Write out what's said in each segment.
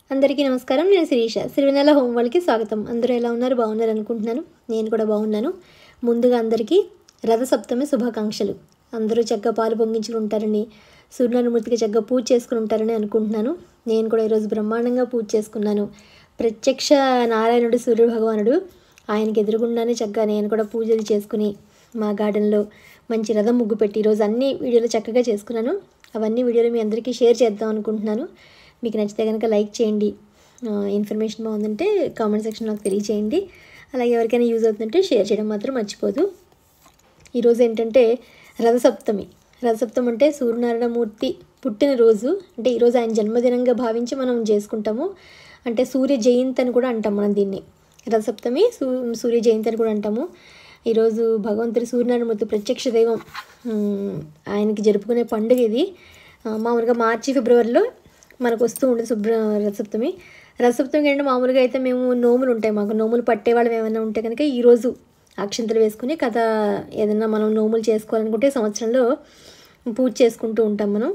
అందరికీ నమస్కారం. నేను శిరీష. సిరివెన్నెల హోమ్ వరల్డ్‌కి స్వాగతం. అందరూ ఎలా ఉన్నారు? బాగున్నారు అనుకుంటున్నాను. నేను కూడా బాగున్నాను. ముందుగా అందరికీ రథసప్తమి శుభాకాంక్షలు. అందరూ చక్కగా పాలు పొంగించుకుంటారని, సూర్యనారాయణమూర్తికి చక్కగా పూజ చేసుకుని ఉంటారని అనుకుంటున్నాను. నేను కూడా ఈరోజు బ్రహ్మాండంగా పూజ చేసుకున్నాను. ప్రత్యక్ష నారాయణుడు సూర్యుడు భగవానుడు. ఆయనకి ఎదురుగుండానే చక్కగా నేను కూడా పూజలు చేసుకుని మా గార్డెన్లో మంచి రథం ముగ్గు పెట్టి ఈరోజు అన్ని వీడియోలు చక్కగా చేసుకున్నాను. అవన్నీ వీడియోలు మీ అందరికీ షేర్ చేద్దాం అనుకుంటున్నాను. మీకు నచ్చితే కనుక లైక్ చేయండి. ఇన్ఫర్మేషన్ బాగుందంటే కామెంట్ సెక్షన్లో నాకు తెలియచేయండి. అలాగే ఎవరికైనా యూజ్ అవుతుందంటే షేర్ చేయడం మాత్రం మర్చిపోదు. ఈరోజు ఏంటంటే రథసప్తమి. రథసప్తమి అంటే సూర్యనారాయణమూర్తి పుట్టినరోజు. అంటే ఈరోజు ఆయన జన్మదినంగా భావించి మనం చేసుకుంటాము. అంటే సూర్య జయంతి అని కూడా అంటాం మనం దీన్ని. రథసప్తమి సూర్య జయంతి అని కూడా అంటాము. ఈరోజు భగవంతుడి సూర్యనారాయణమూర్తి ప్రత్యక్ష దైవం ఆయనకి జరుపుకునే పండుగ ఇది. మామూలుగా మార్చి ఫిబ్రవరిలో మనకు వస్తూ ఉంటుంది రథసప్తమి. రథసప్తమికి ఏంటంటే మామూలుగా అయితే మేము నోములు ఉంటాయి, మాకు నోములు పట్టేవాళ్ళు ఏమైనా ఉంటే కనుక ఈరోజు అక్షంతలు వేసుకుని ఏదైనా మనం నోములు చేసుకోవాలనుకుంటే సంవత్సరంలో పూజ చేసుకుంటూ ఉంటాం మనం.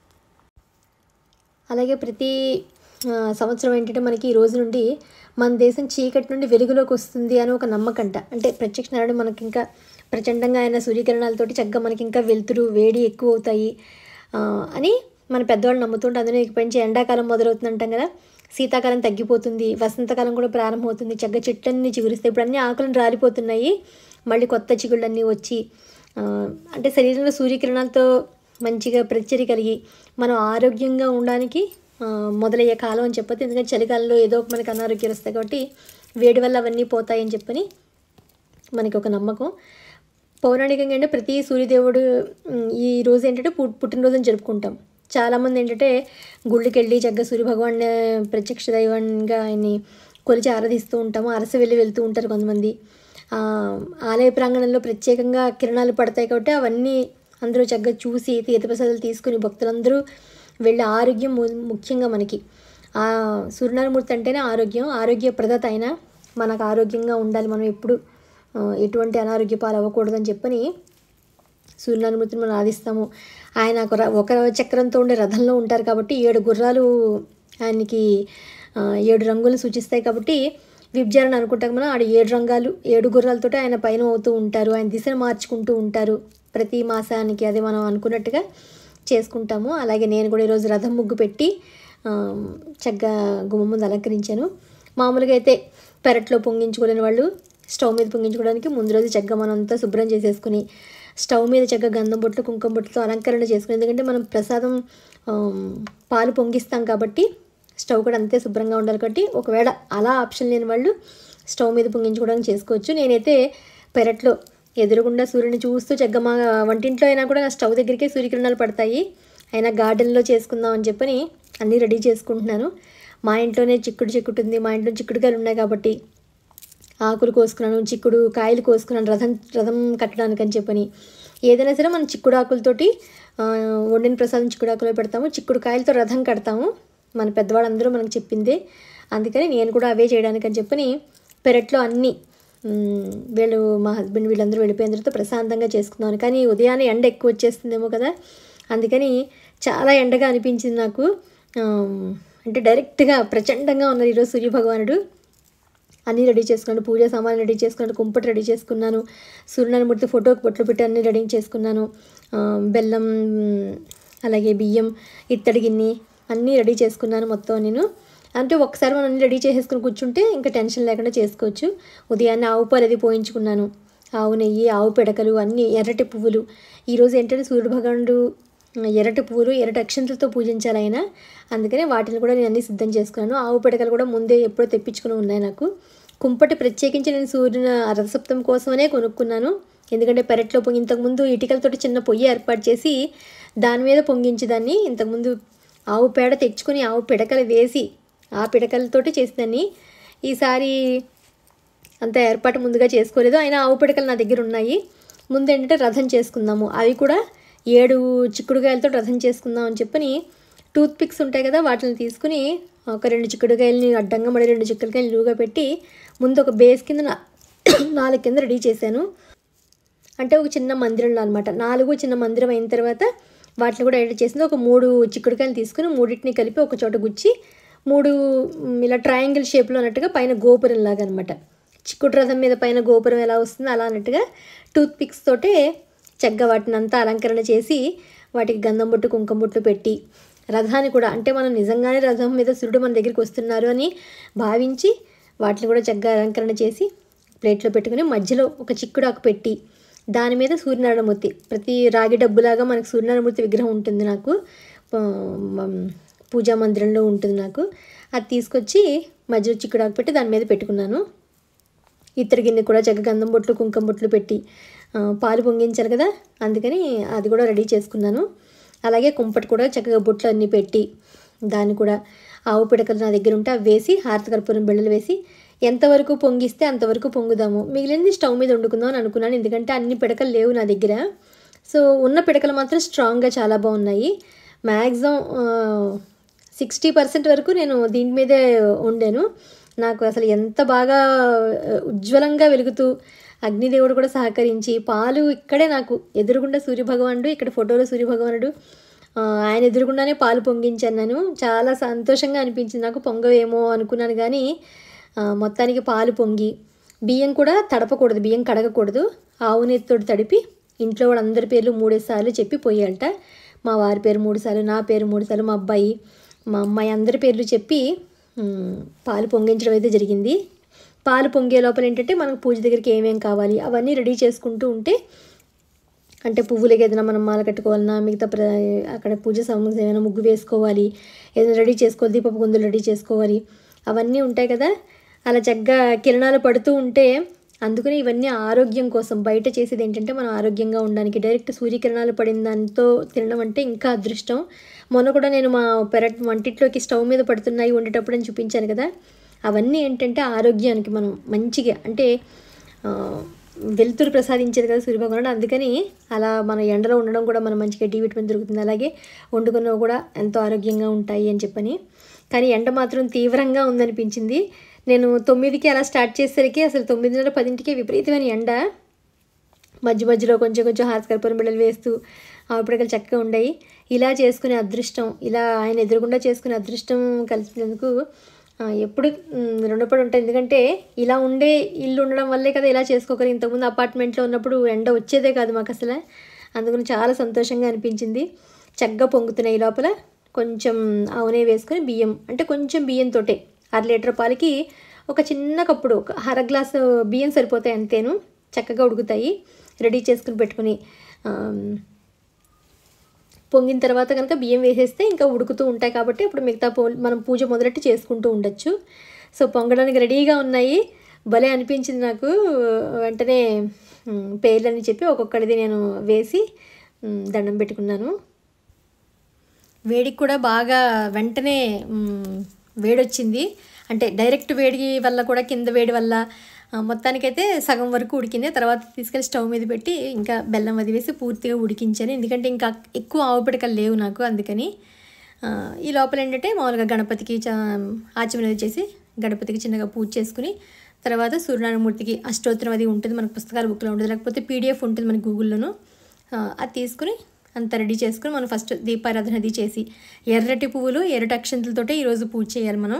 అలాగే ప్రతి సంవత్సరం ఏంటంటే మనకి ఈ రోజు నుండి మన దేశం చీకటి నుండి వెలుగులోకి వస్తుంది అని ఒక నమ్మకంట. అంటే ప్రత్యక్ష నారాయణ మనకి ఇంకా ప్రచండంగా ఆయన సూర్యకిరణాలతోటి చక్కగా మనకి ఇంకా వెలుతురు వేడి ఎక్కువ అవుతాయి అని మన పెద్దవాళ్ళు నమ్ముతుంటే, అందులో ఇకపంచి ఎండాకాలం మొదలవుతుంది కదా, శీతాకాలం తగ్గిపోతుంది, వసంతకాలం కూడా ప్రారంభమవుతుంది, చక్కగా చెట్లన్నీ చిగురిస్తాయి. ఇప్పుడు అన్ని ఆకులను రాలిపోతున్నాయి, మళ్ళీ కొత్త చిగుళ్ళన్నీ వచ్చి అంటే శరీరంలో సూర్యకిరణాలతో మంచిగా ప్రతిచర్య కలిగి మనం ఆరోగ్యంగా ఉండడానికి మొదలయ్యే కాలం అని చెప్పొచ్చు. ఎందుకంటే చలికాలంలో ఏదో ఒక మనకి అనారోగ్యాలు వస్తాయి కాబట్టి వేడి వల్ల అవన్నీ పోతాయని చెప్పని మనకి ఒక నమ్మకం. పౌరాణికంగా అంటే ప్రతి సూర్యదేవుడు ఈ రోజు ఏంటంటే పుట్టినరోజుని జరుపుకుంటాం. చాలామంది ఏంటంటే గుళ్ళకి వెళ్ళి చక్కగా సూర్యభగవాన్ ప్రత్యక్ష దైవంగా ఆయన్ని కొలిచి ఆరాధిస్తూ ఉంటాము. అరసవెల్లి వెళ్తూ ఉంటారు కొంతమంది. ఆలయ ప్రాంగణంలో ప్రత్యేకంగా కిరణాలు పడతాయి కాబట్టి అవన్నీ అందరూ చక్కగా చూసి తీర్థప్రసాదాలు తీసుకుని భక్తులందరూ వెళ్ళి ఆరోగ్యం ముఖ్యంగా మనకి సూర్యనారాయణమూర్తి అంటేనే ఆరోగ్య ప్రదాత అయినా మనకు ఆరోగ్యంగా ఉండాలి, మనం ఎప్పుడు ఎటువంటి అనారోగ్య పాలు అవ్వకూడదని చెప్పని సూర్యనారాయణమూర్తిని మనం ఆదిస్తాము. ఆయన ఒక చక్రంతో ఉండే రథంలో ఉంటారు కాబట్టి 7 గుర్రాలు ఆయనకి 7 రంగులను సూచిస్తాయి కాబట్టి విభజన అనుకుంటాం మనం. 7 రంగాలు 7 గుర్రాలతో ఆయన పైన అవుతూ ఉంటారు, ఆయన దిశను మార్చుకుంటూ ఉంటారు ప్రతి మాసానికి. అది మనం అనుకున్నట్టుగా చేసుకుంటాము. అలాగే నేను కూడా ఈరోజు రథం ముగ్గు పెట్టి చక్కగా గుమ్మ ముందు అలంకరించాను. మామూలుగా అయితే పెరట్లో పొంగించుకోలేని వాళ్ళు స్టవ్ మీద పొంగించుకోవడానికి ముందు రోజు చక్కగా మనం అంతా శుభ్రం చేసేసుకుని స్టవ్ మీద చక్కగా గంధం బొట్లు కుంకుమ బొట్టుతో అలంకరణ చేసుకుని, ఎందుకంటే మనం ప్రసాదం పాలు పొంగిస్తాం కాబట్టి స్టవ్ కూడా అంతే శుభ్రంగా ఉండాలి కాబట్టి ఒకవేళ అలా ఆప్షన్ లేని వాళ్ళు స్టవ్ మీద పొంగించుకోవడానికి చేసుకోవచ్చు. నేనైతే పెరట్లో ఎదురుగుండా సూర్యుని చూస్తూ చక్కగా మా వంటింట్లో అయినా కూడా నా స్టవ్ దగ్గరికే సూర్యకిరణాలు పడతాయి, అయినా గార్డెన్లో చేసుకుందాం అని చెప్పని అన్నీ రెడీ చేసుకుంటున్నాను. మా ఇంట్లోనే చిక్కుడు ఉంది, మా ఇంట్లో చిక్కుడుకాయలు ఉన్నాయి కాబట్టి ఆకులు కోసుకున్నాను, చిక్కుడు కాయలు కోసుకున్నాను రథం కట్టడానికి అని చెప్పని. ఏదైనా సరే మనం చిక్కుడు ఆకులతోటి వండిన ప్రసాదం చిక్కుడు ఆకులో పెడతాము, చిక్కుడు కాయలతో రథం కడతాము, మన పెద్దవాళ్ళందరూ మనకు చెప్పిందే. అందుకని నేను కూడా అవే చేయడానికి అని చెప్పని పెరట్లో అన్నీ మా హస్బెండ్ వీళ్ళందరూ వెళ్ళిపోయిన తర్వాత ప్రశాంతంగా చేసుకుందామని. కానీ ఉదయాన్నే ఎండ ఎక్కువ వచ్చేస్తుందేమో కదా, అందుకని చాలా ఎండగా అనిపించింది నాకు. అంటే డైరెక్ట్గా ప్రచండంగా ఉన్నది ఈరోజు సూర్యభగవానుడు. అన్నీ రెడీ చేసుకున్నాను, పూజా సామాన్లు రెడీ చేసుకున్నాను, కుంపటి రెడీ చేసుకున్నాను, సూర్యనారాయణమూర్తి ఫోటోకి బొట్లు పెట్టి అన్నీ రెడీ చేసుకున్నాను. బెల్లం అలాగే బియ్యం ఇత్తడి గిన్నె అన్నీ రెడీ చేసుకున్నాను మొత్తం నేను. అంటే ఒకసారి మనం అన్నీ రెడీ చేసేసుకుని కూర్చుంటే ఇంకా టెన్షన్ లేకుండా చేసుకోవచ్చు. ఉదయాన్నే ఆవు పాలు అది పోయించుకున్నాను, ఆవు నెయ్యి, ఆవు పిడకలు, అన్నీ ఎర్రటి పువ్వులు. ఈరోజు ఏంటంటే సూర్య భగవానుడు ఎర్రటి పువ్వులు ఎర్రటి అక్షంతలతో పూజించాలి ఆయన, అందుకనే వాటిని కూడా నేను అన్నీ సిద్ధం చేసుకున్నాను. ఆవు పిడకలు కూడా ముందే ఎప్పుడో తెప్పించుకుని ఉన్నాయి నాకు. కుంపటి ప్రత్యేకించి నేను రథసప్తమి కోసమనే కొనుక్కున్నాను. ఎందుకంటే పెరట్లో ఇంతకుముందు ఇటుకలతోటి చిన్న పొయ్యి ఏర్పాటు చేసి దాని మీద పొంగించేదాన్ని. ఇంతకుముందు ఆవు పేడ తెచ్చుకొని ఆవు పిడకలు వేసి ఆ పిడకలతోటి చేసేదాన్ని. ఈసారి అంత ఏర్పాటు ముందుగా చేసుకోలేదు, అయినా ఆవు పిడకలు నా దగ్గర ఉన్నాయి. ముందు ఏంటంటే రథం చేసుకుందాము, అవి కూడా 7 చిక్కుడుకాయలతో రథం చేసుకుందాం అని చెప్పని టూత్ పిక్స్ ఉంటాయి కదా, వాటిని తీసుకుని ఒక 2 చిక్కుడుకాయలని అడ్డంగా మళ్ళీ 2 చిక్కుడుకాయలు నిలువుగా పెట్టి ముందు ఒక బేస్ కింద 4 కింద రెడీ చేశాను. అంటే ఒక చిన్న మందిరంలో అనమాట. 4 చిన్న మందిరం అయిన తర్వాత వాటిని కూడా రెడీ చేసింది. ఒక 3 చిక్కుడుకాయలు తీసుకుని మూడింటిని కలిపి ఒక చోట గుచ్చి 3 ఇలా ట్రయాంగిల్ షేప్లో అన్నట్టుగా పైన గోపురంలాగా అనమాట. చిక్కుడు రథం మీద పైన గోపురం ఎలా వస్తుందో అలా అన్నట్టుగా టూత్ పిక్స్ తోటే చక్కగా వాటిని అంతా అలంకరణ చేసి వాటికి గంధం బొట్టు కుంకుమ బొట్లు పెట్టి రథాన్ని కూడా అంటే మనం నిజంగానే రథం మీద సూర్యుడు మన దగ్గరికి వస్తున్నారు అని భావించి వాటిని కూడా చక్కగా అలంకరణ చేసి ప్లేట్లో పెట్టుకుని మధ్యలో ఒక చిక్కుడాకు పెట్టి దాని మీద సూర్యనారాయణమూర్తి ప్రతి రాగి డబ్బులాగా మనకు సూర్యనారాయణమూర్తి విగ్రహం ఉంటుంది నాకు పూజా మందిరంలో ఉంటుంది నాకు. అది తీసుకొచ్చి మధ్యలో చిక్కుడాకు పెట్టి దాని మీద పెట్టుకున్నాను. ఇత్తడి గిన్నె కూడా చక్కగా గంధం బొట్లు కుంకుమ బొట్లు పెట్టి పాలు పొంగించారు కదా, అందుకని అది కూడా రెడీ చేసుకున్నాను. అలాగే కుంపటి కూడా చక్కగా బొట్లు అన్నీ పెట్టి దాన్ని కూడా ఆవు పిడకలు నా దగ్గర ఉంటే అవి వేసి హారతి కర్పూరం బిళ్ళలు వేసి ఎంతవరకు పొంగిస్తే అంతవరకు పొంగుదాము, మిగిలింది స్టవ్ మీద వండుకుందాం అని అనుకున్నాను. ఎందుకంటే అన్ని పిడకలు లేవు నా దగ్గర. సో ఉన్న పిడకలు మాత్రం స్ట్రాంగ్గా చాలా బాగున్నాయి. మ్యాక్సిమం 60% వరకు నేను దీని మీదే వండాను. నాకు అసలు ఎంత బాగా ఉజ్వలంగా వెలుగుతూ అగ్నిదేవుడు కూడా సహకరించి పాలు ఇక్కడే నాకు ఎదురుగుండా సూర్యభగవానుడు, ఇక్కడ ఫోటోలో సూర్యభగవానుడు, ఆయన ఎదురుగుండానే పాలు పొంగించాను. నేను చాలా సంతోషంగా అనిపించింది. నాకు పొంగవేమో అనుకున్నాను కానీ మొత్తానికి పాలు పొంగి బియ్యం కూడా తడపకూడదు, బియ్యం కడగకూడదు, ఆవు నెత్తోటి తడిపి ఇంట్లో కూడా అందరి పేర్లు 3 సార్లు చెప్పి పోయాలట. మా వారి పేరు 3 సార్లు, నా పేరు 3 సార్లు, మా అబ్బాయి మా అమ్మాయి అందరి పేర్లు చెప్పి పాలు పొంగించడం అయితే జరిగింది. పాలు పొంగే లోపల ఏంటంటే మనకు పూజ దగ్గరికి ఏమేం కావాలి అవన్నీ రెడీ చేసుకుంటూ ఉంటే, అంటే పువ్వులకి ఏదైనా మనం మాల కట్టుకోవాలన్నా మిగతా అక్కడ పూజ సామాగ్రి ఏమైనా ముగ్గు వేసుకోవాలి, ఏదైనా రెడీ చేసుకోవాలి, దీపపు గుందులు రెడీ చేసుకోవాలి, అవన్నీ ఉంటాయి కదా. అలా చక్కగా కిరణాలు పడుతూ ఉంటే అందుకని ఇవన్నీ ఆరోగ్యం కోసం బయట చేసేది ఏంటంటే మనం ఆరోగ్యంగా ఉండడానికి. డైరెక్ట్ సూర్యకిరణాలు పడిన దాంతో తినడం అంటే ఇంకా అదృష్టం. మొన్న కూడా నేను మా వంటిట్లోకి స్టవ్ మీద పడుతున్నాయి వండేటప్పుడు అని చూపించాను కదా, అవన్నీ ఏంటంటే ఆరోగ్యానికి మనం మంచిగా అంటే వెలుతురు ప్రసాదించేది కదా సూర్యభగవానుడు. అందుకని అలా మన ఎండలో ఉండడం కూడా మనం మంచిగా డి విటమిన్ దొరుకుతుంది. అలాగే వండుకున్నవి కూడా ఎంతో ఆరోగ్యంగా ఉంటాయి అని చెప్పని. కానీ ఎండ మాత్రం తీవ్రంగా ఉందనిపించింది. నేను 9కి అలా స్టార్ట్ చేసేసరికి అసలు 9:30, 10కి విపరీతమైన ఎండ. మధ్య మధ్యలో కొంచెం కొంచెం హారతి కర్పూరం బిళ్ళలు వేస్తూ ఆవుపిడకలు చక్కగా ఉండయి. ఇలా చేసుకునే అదృష్టం, ఇలా ఆయన ఎదురుగుండా చేసుకునే అదృష్టం కలిసినందుకు ఎప్పుడు రుణపడి ఉంటాయి. ఎందుకంటే ఇలా ఉండే ఇల్లు ఉండడం వల్లే కదా ఇలా చేసుకోగలి. ఇంతకుముందు అపార్ట్మెంట్లో ఉన్నప్పుడు ఎండ వచ్చేదే కాదు మాకు అసలు. అందుకని చాలా సంతోషంగా అనిపించింది. చక్కగా పొంగుతున్నాయి. లోపల కొంచెం ఆవునే వేసుకొని బియ్యం అంటే కొంచెం బియ్యంతోటే 1/2 లీటర్ పాలకి ఒక చిన్న కప్పుడు ఒక 1/2 గ్లాసు బియ్యం సరిపోతాయి అంతేను. చక్కగా ఉడుకుతాయి. రెడీ చేసుకుని పెట్టుకుని పొంగిన తర్వాత కనుక బియ్యం వేసేస్తే ఇంకా ఉడుకుతూ ఉంటాయి కాబట్టి అప్పుడు మిగతా మనం పూజ మొదలెట్టి చేసుకుంటూ ఉండొచ్చు. సో పొంగడానికి రెడీగా ఉన్నాయి. భలే అనిపించింది నాకు. వెంటనే పేర్లని చెప్పి ఒక్కొక్కడిది నేను వేసి దండం పెట్టుకున్నాను. వేడికి కూడా బాగా వెంటనే వేడొచ్చింది. అంటే డైరెక్ట్ వేడి వల్ల కూడా కింద వేడి వల్ల మొత్తానికైతే సగం వరకు ఉడికింది. తర్వాత తీసుకెళ్ళి స్టవ్ మీద పెట్టి ఇంకా బెల్లం అది వేసి పూర్తిగా ఉడికించాను. ఎందుకంటే ఇంకా ఎక్కువ ఆవు పిడకలు లేవు నాకు, అందుకని. ఈ లోపల ఏంటంటే మామూలుగా గణపతికి ఆచమనది చేసి గణపతికి చిన్నగా పూజ చేసుకుని తర్వాత సూర్యనారాయణమూర్తికి అష్టోత్తరం అది ఉంటుంది మనకు పుస్తకాల బుక్లో ఉంటుంది, లేకపోతే PDF ఉంటుంది మనకి గూగుల్లోనూ. అది తీసుకుని అంతా రెడీ చేసుకుని మనం ఫస్ట్ దీపారాధన అది చేసి ఎర్రటి పువ్వులు ఎర్రటి అక్షంతలతోటి ఈరోజు పూజ చేయాలి మనం.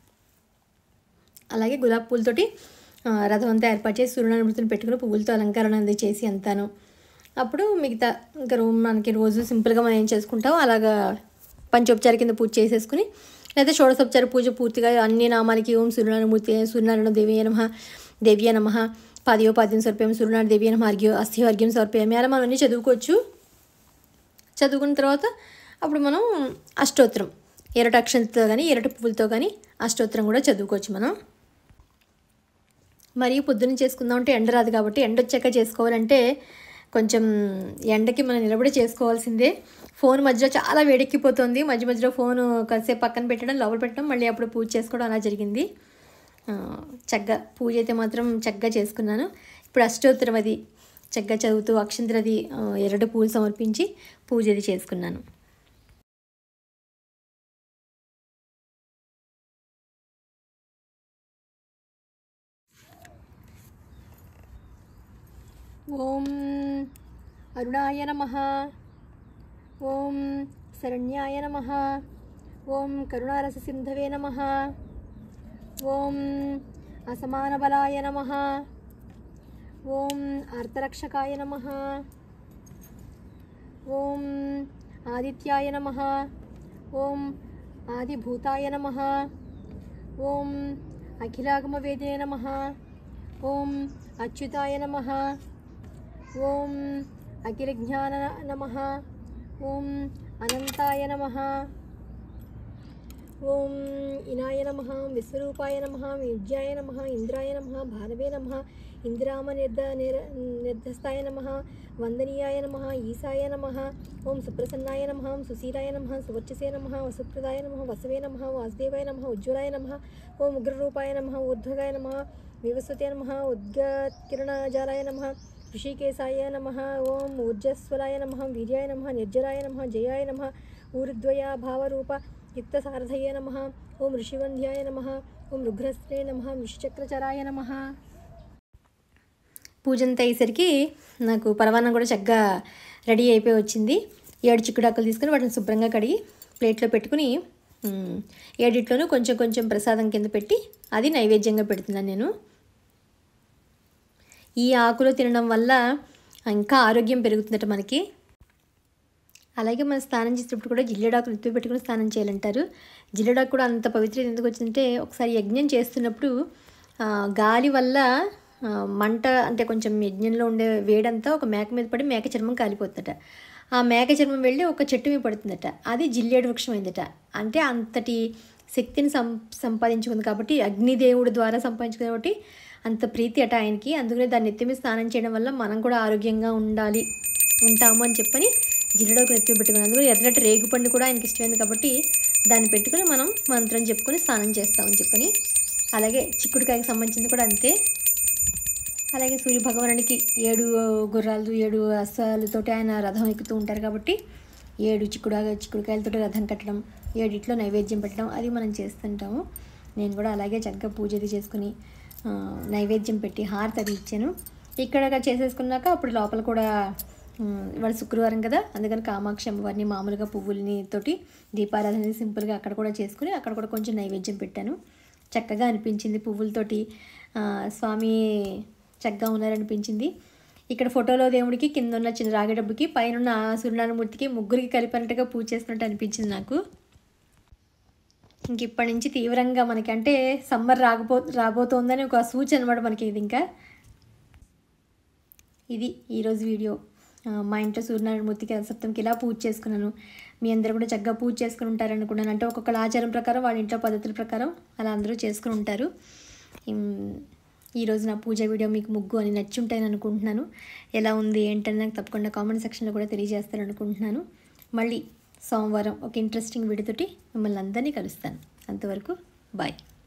అలాగే గులాబీ పూలతోటి రథం అంతా ఏర్పాటు చేసి సూర్యనారాయణమూర్తిని పెట్టుకుని పువ్వులతో అలంకరణ అది చేసి అంతాను. అప్పుడు మిగతా ఇంకా మనకి రోజు సింపుల్గా మనం ఏం చేసుకుంటామో అలాగా పంచోపచార కింద పూజ చేసేసుకుని లేదా షోడశోపచార పూజ పూర్తిగా అన్ని నామాలకి ఓం సూర్యనారాయణమూర్తి సూర్యనారాయణ దేవీయ నమః దేవీయ నమః పాద్యోపాద్యం సమర్పయామి సూర్యనారాయణ దేవీయ నమః అస్థివర్గ్యం సమర్పయామి అలా మనం అన్నీ చదువుకోవచ్చు. చదువుకున్న తర్వాత అప్పుడు మనం అష్టోత్తరం ఎర్రటి అక్షంతతో కానీ ఎర్రటి పువ్వులతో కానీ అష్టోత్తరం కూడా చదువుకోవచ్చు మనం. మరి పొద్దున్న చేసుకుందామంటే ఎండ రాదు కాబట్టి ఎండ వచ్చాక చేసుకోవాలంటే కొంచెం ఎండకి మనం నిలబడి చేసుకోవాల్సిందే. ఫోన్ మధ్యలో చాలా వేడెక్కిపోతుంది. మధ్య మధ్యలో ఫోను కాసేపు పక్కన పెట్టడం లోపల పెట్టడం మళ్ళీ అప్పుడు పూజ చేసుకోవడం అలా జరిగింది. చక్కగా పూజ అయితే మాత్రం చక్కగా చేసుకున్నాను. ఇప్పుడు అష్టోత్తరం అది చక్కగా చదువుతూ అక్షంతరది ఎర్రటి పూలు సమర్పించి పూజ అది చేసుకున్నాను. ఓం అరుణాయ నమః, ఓం శరణ్యాయ నమః, ఓం కరుణారససింధవే నమః. ఓం అసమానబలాయ నమః. ఓం ఆర్తరక్షకాయ నమః. ఓం ఆదిత్యాయ నమః. ఓం ఆదిభూతాయ నమః. ఓం అఖిలాగమవేదే నమః. ఓం అచ్యుతాయ నమః. ఓం అఖిలజ్ఞాన నమః. ఓం అనంతాయ నమః. ఓం ఇనాయ నమః. విశ్వరూపాయ నమః. విద్యాయ నమః. ఇంద్రాయ నమః. భానవే నమః. ఇంద్రామ నిర్ధస్థాయ నమః. వందనీయాయ నమః. ఈశాయ నమః. ఓం సుప్రసన్నాయ నమః. సుశీలాయ నమః. సువర్చసే నమః. వసుప్రదాయ నమః. వసవే నమః. వాసుదేవాయ నమః. ఉజ్వలాయ నమః. ఓం ఉగ్రరూపాయ నమః. ఊర్ధ్వగాయ నమః. వివస్వతే నమః. ఉద్గత్కిరణజాలాయ నమః. ఋషికేశాయ నమః. ఓం ఊర్జస్వలాయ నమః. వీర్యాయ నమః. నిర్జరాయ నమః. జయాయ నమః. ఊర్ధ్వయ భావరూప యుక్తసారథయ నమః. ఓం ఋషివంధ్యాయ నమః. ఓం రుగ్రస్త్రే నమః. విషచక్రచరాయ నమః. పూజంతా అయ్యేసరికి నాకు పరవాన్నం కూడా చక్కగా రెడీ అయిపోయి వచ్చింది. 7 చిక్కుడాకులు తీసుకుని వాటిని శుభ్రంగా కడిగి ప్లేట్లో పెట్టుకుని 7 కొంచెం కొంచెం ప్రసాదం కింద పెట్టి అది నైవేద్యంగా పెడుతున్నాను నేను. ఈ ఆకులు తినడం వల్ల ఇంకా ఆరోగ్యం పెరుగుతుందట మనకి. అలాగే మనం స్నానం చేసేటప్పుడు కూడా జిల్లేడాకులు ఎత్తి పెట్టుకుని స్నానం చేయాలంటారు. జిల్లేడాకు కూడా అంత పవిత్రత ఎందుకు వచ్చిందంటే, ఒకసారి యజ్ఞం చేస్తున్నప్పుడు గాలి వల్ల మంట అంటే కొంచెం యజ్ఞంలో ఉండే వేడంతా ఒక మేక మీద పడి మేక చర్మం కాలిపోతుందట. ఆ మేక చర్మం వెళ్ళి ఒక చెట్టు మీద పడుతుందట. అది జిల్లేడు వృక్షం అయిందట. అంటే అంతటి శక్తిని సంపాదించుకుంది కాబట్టి, అగ్నిదేవుడి ద్వారా సంపాదించుకుంది కాబట్టి అంత ప్రీతి అట ఆయనకి. అందుకనే దాన్ని ఎత్తి మీద స్నానం చేయడం వల్ల మనం కూడా ఆరోగ్యంగా ఉంటాము అని చెప్పని జిల్లేడాకులు ఎత్తి పెట్టుకుని, అందులో ఎర్రటి రేగుపండు కూడా ఆయనకి ఇష్టమైంది కాబట్టి దాన్ని పెట్టుకుని మనం మంత్రం చెప్పుకొని స్నానం చేస్తామని చెప్పని. అలాగే చిక్కుడుకాయకి సంబంధించింది కూడా అంతే. అలాగే సూర్యభగవానుడికి 7 గుర్రాలు 7 అశ్వాలతోటి ఆయన రథం ఎక్కుతూ ఉంటారు కాబట్టి 7 చిక్కుడుకాయలతో రథం కట్టడం, 7 నైవేద్యం పెట్టడం అది మనం చేస్తుంటాము. నేను కూడా అలాగే చక్కగా పూజ చేసుకుని నైవేద్యం పెట్టి హారతి అది ఇచ్చాను. ఇక్కడ చేసేసుకున్నాక అప్పుడు లోపల కూడా ఇవాళ శుక్రవారం కదా, అందుకని కామాక్షి అమ్మవారిని మామూలుగా పువ్వులని తోటి దీపారాధన సింపుల్గా అక్కడ కూడా చేసుకుని అక్కడ కూడా కొంచెం నైవేద్యం పెట్టాను. చక్కగా అనిపించింది. పువ్వులతోటి స్వామి చక్కగా ఉన్నారనిపించింది. ఇక్కడ ఫోటోలో దేవుడికి, కింద ఉన్న చిన్న రాగి డబ్బుకి, పైన సూర్యనారాయణమూర్తికి ముగ్గురికి కలిపినట్టుగా పూజ చేస్తున్నట్టు అనిపించింది నాకు. ఇంక ఇప్పటి నుంచి తీవ్రంగా మనకి అంటే సమ్మర్ రాబోతోందని ఒక సూచన అనమాట మనకి ఇది. ఇంకా ఇది ఈరోజు వీడియో. మా ఇంట్లో సూర్యనారాయణమూర్తికి సప్తంకి ఇలా పూజ చేసుకున్నాను. మీ అందరూ కూడా చక్కగా పూజ చేసుకుని ఉంటారనుకున్నాను. అంటే ఒక్కొక్కళ్ళ ఆచారం ప్రకారం వాళ్ళ ఇంట్లో పద్ధతుల ప్రకారం అలా అందరూ చేసుకుని ఉంటారు. ఈరోజు నా పూజ వీడియో మీకు ముగ్గు అని నచ్చి ఉంటాయని అనుకుంటున్నాను. ఎలా ఉంది ఏంటని నాకు తప్పకుండా కామెంట్ సెక్షన్లో కూడా తెలియజేస్తారనుకుంటున్నాను. మళ్ళీ సోమవారం ఒక ఇంట్రెస్టింగ్ వీడియోతోటి మిమ్మల్ని అందరినీ కలుస్తాను. అంతవరకు బాయ్.